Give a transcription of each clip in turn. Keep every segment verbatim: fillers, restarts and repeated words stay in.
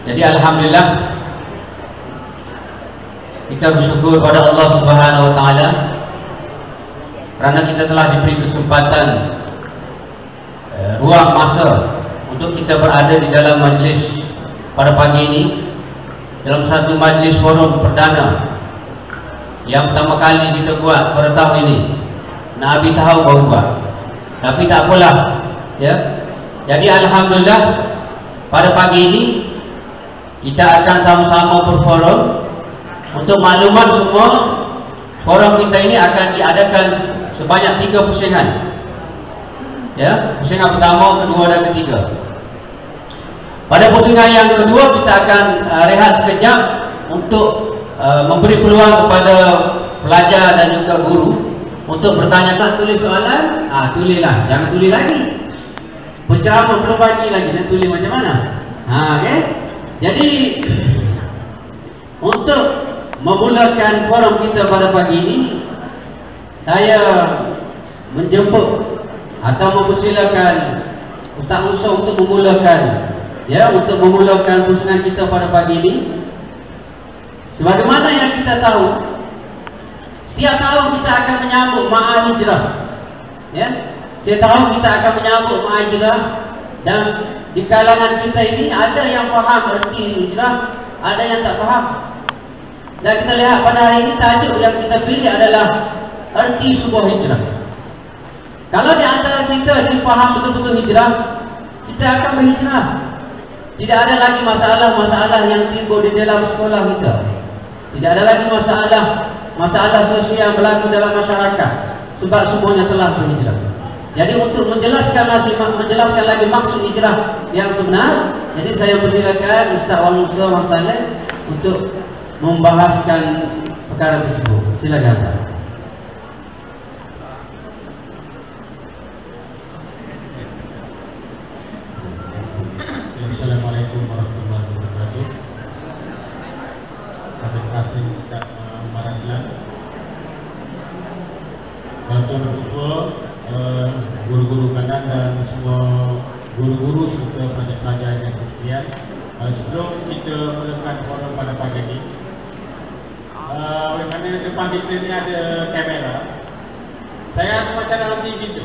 Jadi alhamdulillah kita bersyukur pada Allah Subhanahu wa taala kerana kita telah diberi kesempatan eh, ruang masa untuk kita berada di dalam majlis pada pagi ini, dalam satu majlis forum perdana yang pertama kali kita buat pada tahun ini. Nabi tahu baru buat, tapi tak apalah ya. Jadi alhamdulillah pada pagi ini kita akan sama-sama berforum. Untuk makluman semua, forum kita ini akan diadakan sebanyak tiga pusingan ya, pusingan pertama, kedua dan ketiga. Pada pusingan yang kedua kita akan uh, rehat sekejap untuk uh, memberi peluang kepada pelajar dan juga guru untuk bertanyakan, tulis soalan, ah tulislah, jangan tulis lagi. Penceramah belum bagi lagi, nak tulis macam mana? Ha, okey. Jadi untuk memulakan forum kita pada pagi ini, saya menjemput atau mempersilakan Ustaz Musa untuk memulakan ya, untuk memulakan pusingan kita pada pagi ini. Sebagaimana yang kita tahu, setiap tahun kita akan menyambut Ma'al Hijrah ya. Setiap tahun kita akan menyambut Ma'al Hijrah, dan di kalangan kita ini ada yang faham erti hijrah, ada yang tak faham. Dan kita lihat pada hari ini tajuk yang kita pilih adalah erti sebuah hijrah. Kalau di antara kita difaham betul-betul hijrah, kita akan berhijrah. Tidak ada lagi masalah-masalah yang timbul di dalam sekolah kita. Tidak ada lagi masalah masalah sosial yang berlaku dalam masyarakat, sebab semuanya telah berhijrah. Jadi untuk menjelaskan menjelaskan lagi maksud hijrah yang sebenar, jadi saya persilakan Ustaz Wan Musa Wan Saleh untuk membahaskan perkara tersebut. Silakan. Assalamualaikum warahmatullahi wabarakatuh. Terima kasih Ustaz Umar Aslan, Tuan Ketua, guru-guru kanan dan semua guru-guru serta pelajar-pelajar yang sekalian. Sebelum kita mulakan forum pada pagi ini, oleh kerana depan kita ni ada kamera, saya rasa macam dalam T V tu.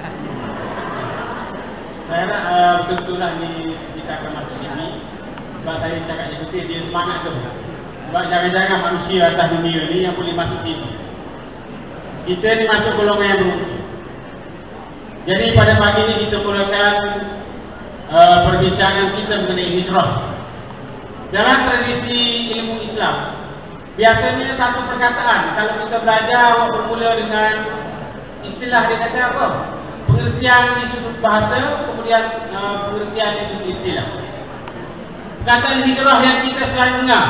Saya nak uh, betul-betul lah ni kita akan masuk T V. Sebab saya cakap je betul, dia semangat tu. Sebab jangan-jangan manusia atas dunia ni yang boleh masuk T V. Kita ni masuk golongan yang beruntung. Jadi pada pagi ini kita mulakan uh, perbincangan kita mengenai hijrah. Dalam tradisi ilmu Islam, biasanya satu perkataan kalau kita belajar bermula dengan istilah, dia kata apa? Pengertian di sudut bahasa, kemudian uh, pengertian di sudut istilah. Perkataan hijrah yang kita selalu dengar,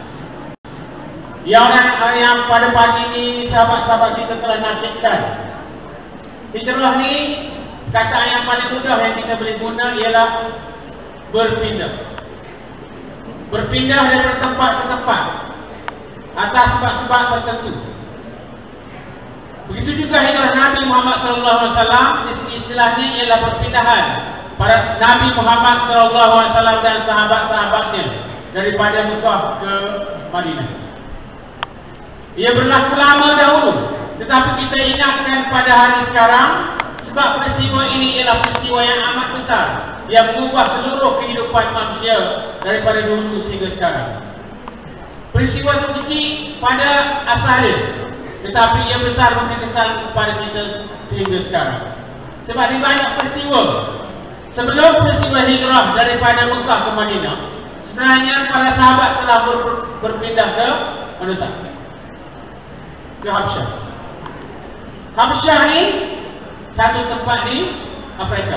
yang, yang pada pagi ini sahabat-sahabat kita telah nasyidkan. Hijrah ni, kata yang paling mudah yang kita boleh guna ialah berpindah. Berpindah dari tempat ke tempat atas sebab-sebab tertentu. Begitu juga hijrah Nabi Muhammad sallallahu alaihi wasallam, istilahnya ialah perpindahan para Nabi Muhammad sallallahu alaihi wasallam dan sahabat-sahabatnya daripada Mekah ke Madinah. Ia berlaku lama dahulu, tetapi kita ingatkan pada hari sekarang sebab peristiwa ini ialah peristiwa yang amat besar yang mengubah seluruh kehidupan manusia daripada dulu sehingga sekarang. Peristiwa itu kecil pada asalnya, tetapi ia besar memberi kesan kepada kita sehingga sekarang. Sebab di banyak peristiwa sebelum peristiwa hijrah daripada Mekah ke Madinah, sebenarnya para sahabat telah ber, berpindah ke mana? Ke Habsyah. Habsyah ni satu tempat di Afrika.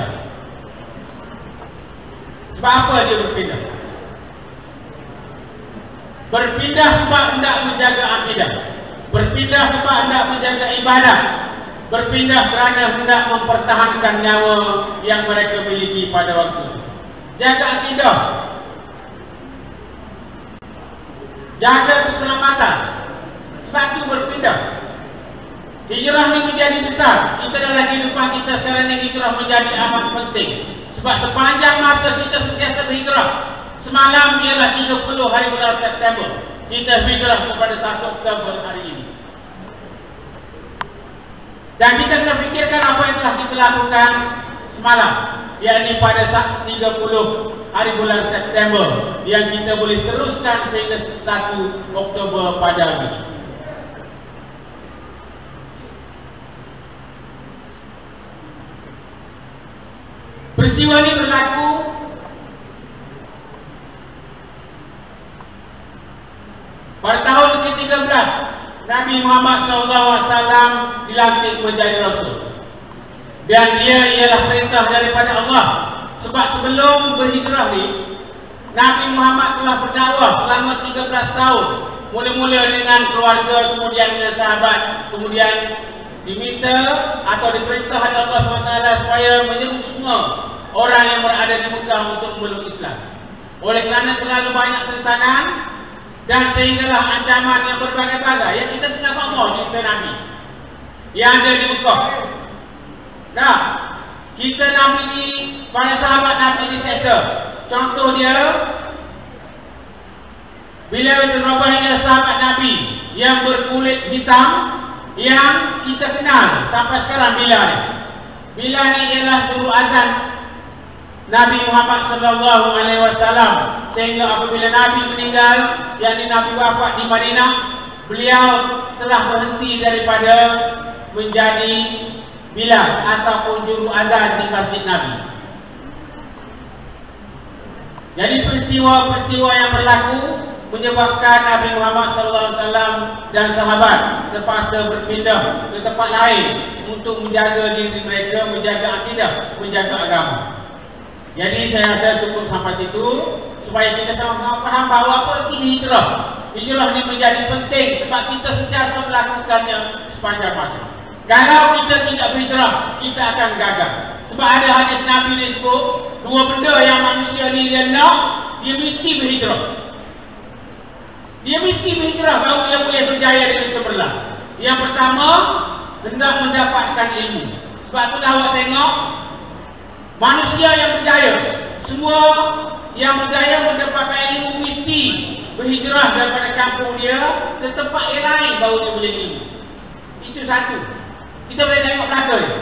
Sebab apa dia berpindah? Berpindah sebab hendak menjaga akidah. Berpindah sebab hendak menjaga ibadah. Berpindah kerana hendak mempertahankan nyawa yang mereka miliki pada waktu itu. Jaga akidah, jaga keselamatan. Sebab itu berpindah. Hijrah ini menjadi besar. Kita dalam kehidupan kita sekarang ini, hijrah menjadi amat penting. Sebab sepanjang masa kita sentiasa berhijrah, Semalam ialah tiga puluh hari bulan September. Kita hijrah kepada satu Oktober hari ini. Dan kita kena fikirkan apa yang telah kita lakukan semalam, yakni pada tiga puluh hari bulan September, yang kita boleh teruskan sehingga satu Oktober pada hari ini. Peristiwa ini berlaku pada tahun ke tiga belas Nabi Muhammad shallallahu alaihi wasallam dilantik menjadi Rasul. Dan dia ialah perintah daripada Allah. Sebab sebelum berhijrah ni, Nabi Muhammad telah berdakwah selama tiga belas tahun. Mula-mula dengan keluarga, kemudian dengan sahabat, kemudian diminta atau diperintah oleh Allah subhanahu wa taala supaya menyeru semua orang yang berada di Mekah untuk memeluk Islam. Oleh kerana terlalu banyak tentangan dan sehinggalah ancaman yang berbagai-bagai yang kita tengah faham cerita Nabi yang ada di Mekah. Nah, kita Nabi ni, para sahabat Nabi diseksa. Contoh dia, Bilal bin Rabah ialah sahabat Nabi yang berkulit hitam yang kita kenal sampai sekarang. Bilal ni Bilal ni ialah juru azan Nabi Muhammad sallallahu alaihi wasallam, sehingga apabila Nabi meninggal, yakni Nabi wafat di Madinah, beliau telah berhenti daripada menjadi Bilal ataupun juru azan di masjid Nabi. Jadi peristiwa-peristiwa yang berlaku menyebabkan Nabi Muhammad sallallahu alaihi wasallam dan sahabat terpaksa berpindah ke tempat lain untuk menjaga diri mereka, menjaga akidah, menjaga agama. Jadi saya rasa cukup sampai situ supaya kita sama-sama faham bahawa apa ini hijrah. Hijrah ini menjadi penting sebab kita sentiasa melakukannya sepanjang masa. Kalau kita tidak berhijrah, kita akan gagal. Sebab ada hadis Nabi ni sebut, dua benda yang manusia ni dia nak, dia mesti berhijrah. Dia mesti berhijrah baru dia boleh berjaya dengan cemerlang. Yang pertama, hendak mendapatkan ilmu. Sebab tu dah awak tengok, manusia yang berjaya, semua yang berjaya mendapatkan ilmu mesti berhijrah daripada kampung dia ke tempat yang lain baru dia boleh ilmu. Itu satu. Kita boleh tengok belakang dia.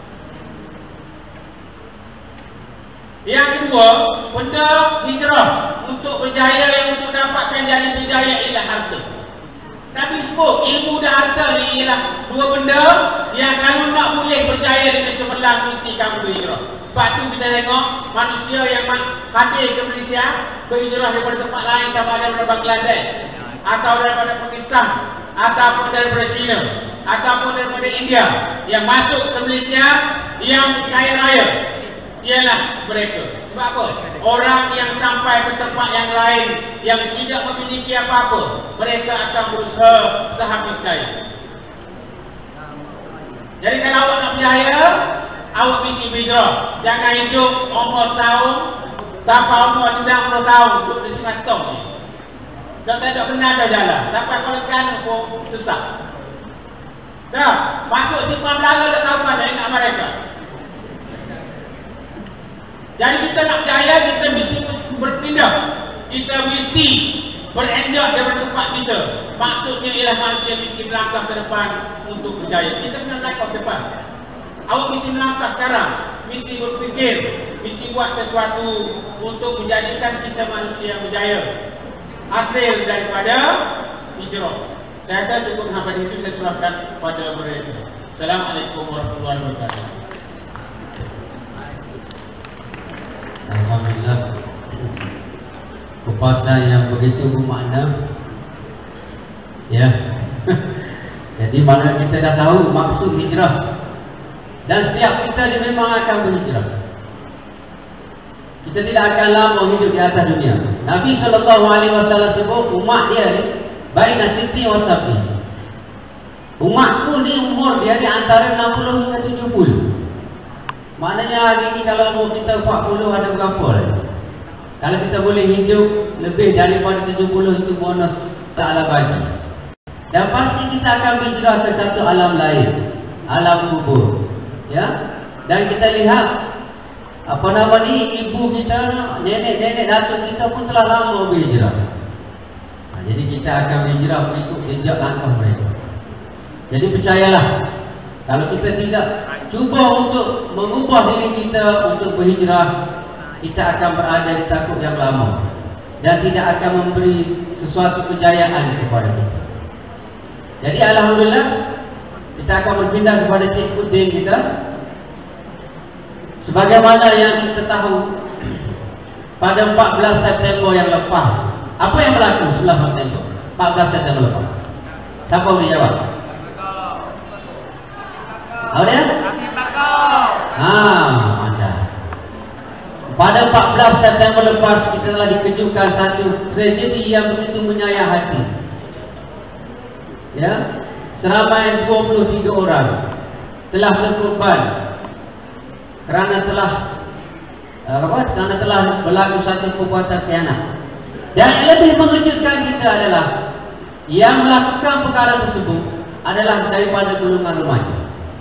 Yang kedua, benda hijrah untuk berjaya, yang untuk dapatkan jadi berjaya ialah harta. Nabi sebut ilmu dan harta ni ialah dua benda yang kalau nak boleh berjaya dengan cemerlang mesti kamu berhijrah. Sebab tu kita tengok manusia yang hadir ke Malaysia berhijrah daripada tempat lain, sama ada daripada Bangladesh atau daripada Pakistan ataupun daripada China ataupun daripada India, yang masuk ke Malaysia yang kaya raya ialah mereka. Sebab apa? Orang yang sampai ke tempat yang lain yang tidak memiliki apa-apa, mereka akan berusaha sehabis daya. Jadi kalau awak nak berjaya, awak mesti berhijrah. Jangan hidup umur setahun sampai umur enam puluh tahun duduk di Sungai Tong ni. Tak tak benar dah jalan. Sampai kalau kan pun sesak. Dah masuk simpan belaka tak tahu mana ingat mereka. Jadi kita nak berjaya, kita mesti berpindah. Kita mesti berenjak daripada tempat kita. Maksudnya ialah manusia mesti melangkah ke depan untuk berjaya. Kita kena melangkah ke depan. Awak mesti melangkah sekarang. Mesti berfikir, mesti buat sesuatu untuk menjadikan kita manusia yang berjaya. Hasil daripada hijrah. Saya rasa cukup sampai di situ, saya serahkan kepada mereka. Assalamualaikum warahmatullahi wabarakatuh. Alhamdulillah, kupasan yang begitu bermakna. Ya. Jadi mana kita dah tahu maksud hijrah. Dan setiap kita dia memang akan berhijrah. Kita tidak akan lama hidup di atas dunia. Nabi sallallahu alaihi wasallam sebut umat dia ni baina siti wa sabi. Umatku ni umur dia ni antara enam puluh hingga tujuh puluh. Maknanya hari ini kalau umur kita empat puluh ada berapa lagi? Kalau kita boleh hidup lebih daripada tujuh puluh, itu bonus Ta'ala bagi. Dan pasti kita akan berhijrah ke satu alam lain, alam kubur. Ya. Dan kita lihat apa nama ni, ibu kita, nenek-nenek datuk kita pun telah lama berhijrah. Ha, jadi kita akan berhijrah mengikut jejak langkah mereka. Jadi percayalah, kalau kita tidak cuba untuk mengubah diri kita untuk berhijrah, kita akan berada di takut yang lama dan tidak akan memberi sesuatu kejayaan kepada kita. Jadi alhamdulillah, kita akan berpindah kepada cikgu din kita. Sebagaimana yang kita tahu, pada empat belas September yang lepas, apa yang berlaku sebelah September? empat belas September lepas. Siapa boleh jawab? Apa dia? Haa, ada. Pada empat belas September lepas, kita telah dikejutkan satu tragedi yang begitu menyayat hati. Ya, seramai dua puluh tiga orang telah berkorban kerana telah apa? Kerana telah berlaku satu perbuatan khianat. Dan yang lebih mengejutkan kita adalah yang melakukan perkara tersebut adalah daripada golongan remaja.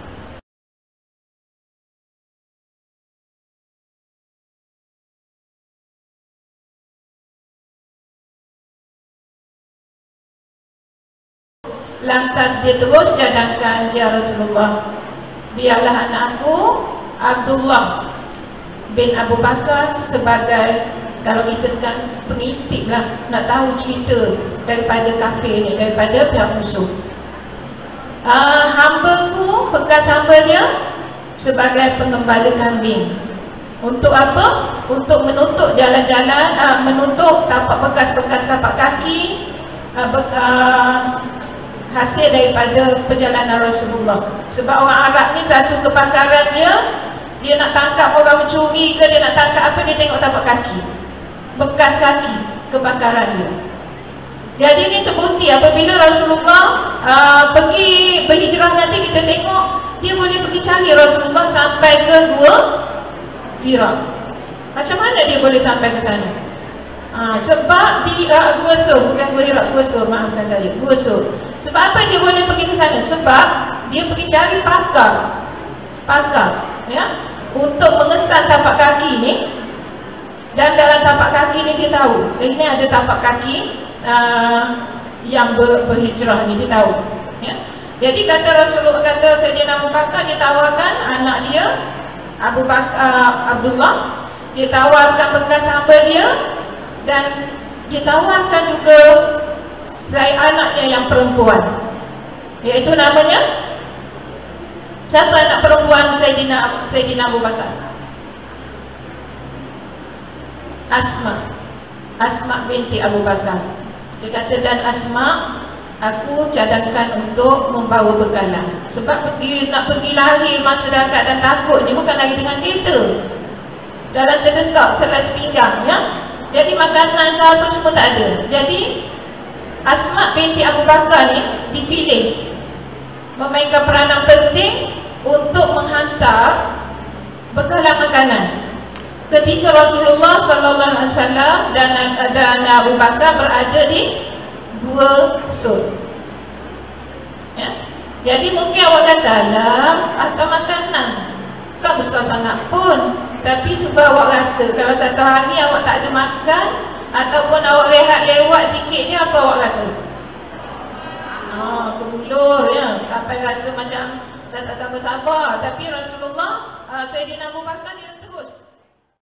Lantas dia terus cadangkan, ya Rasulullah, biarlah anakku Abdullah bin Abu Bakar sebagai, kalau kita sekarang pengintip lah, nak tahu cerita daripada kafir ni, daripada pihak musuh. uh, Hamba-ku, bekas hambanya, sebagai pengembala kambing. Untuk apa? Untuk menutup jalan-jalan, uh, menutup tapak bekas-bekas tapak kaki, uh, bekas hasil daripada perjalanan Rasulullah. Sebab orang Arab ni satu kepakaran dia, dia nak tangkap orang mencuri ke, dia nak tangkap apa, dia tengok tapak kaki, bekas kaki, kepakaran dia. Jadi ni terbukti apabila Rasulullah uh, pergi berhijrah, nanti kita tengok dia boleh pergi cari Rasulullah sampai ke Gua Hira. Macam mana dia boleh sampai ke sana? Ha, sebab di uh, Gua Sur, bukan Gua Hira, Gua Sur, maafkan saya, Gua Sur. Sebab apa dia boleh pergi ke sana? Sebab dia pergi cari pakar, pakar, ya, untuk mengesan tapak kaki ni. Dan dalam tapak kaki ni dia tahu, ini ada tapak kaki uh, yang ber, berhijrah ni, dia tahu, ya. Jadi kata Rasulullah, kata Sayyidina Abu Bakar, dia tawarkan anak dia Abu Bakar, uh, Abdullah, dia tawarkan bekas hamba dia, dan dia tawarkan juga saya anaknya yang perempuan, iaitu namanya, siapa anak perempuan Sayyidina, Sayyidina Abu Bakar? Asma, Asma binti Abu Bakar. Dia kata, dan Asma aku cadangkan untuk membawa bekalan. Sebab pergi, nak pergi lari masa dalam keadaan takut ni bukan lari dengan kereta, dalam terdesak selas pinggang, ya. Jadi makanan apa semua tak ada. Jadi Asma binti Abu Bakar ni dipilih memainkan peranan penting untuk menghantar bekalan makanan ketika Rasulullah sallallahu alaihi wasallam dan dan Abu Bakar berada di Gua Sur. Ya. Jadi mungkin awak kata, lah, atau makanan tak besar sangat pun, tapi cuba awak rasa kalau satu hari awak tak ada makan, ataupun awak rehat lewat sikit je, apa awak rasa? Ah, kebulur, ya, sampai rasa macam dah tak sabar-sabar. Tapi Rasulullah, uh, Sayyidina Abu Bakar dia